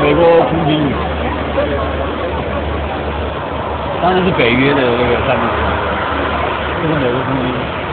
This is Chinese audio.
美国空军，当然是北约的那个战斗机，这是美国空军。